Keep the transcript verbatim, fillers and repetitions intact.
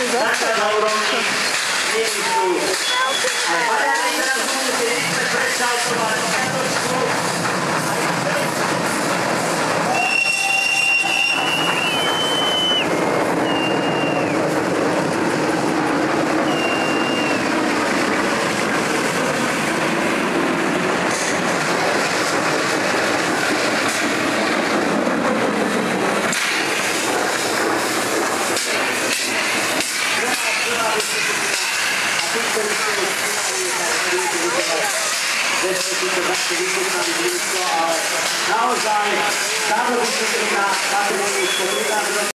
takto na úrovni mienicu. Ale Mariane teraz musí rýchle prešaltovať petočku. Ale naozaj táto disciplína, táto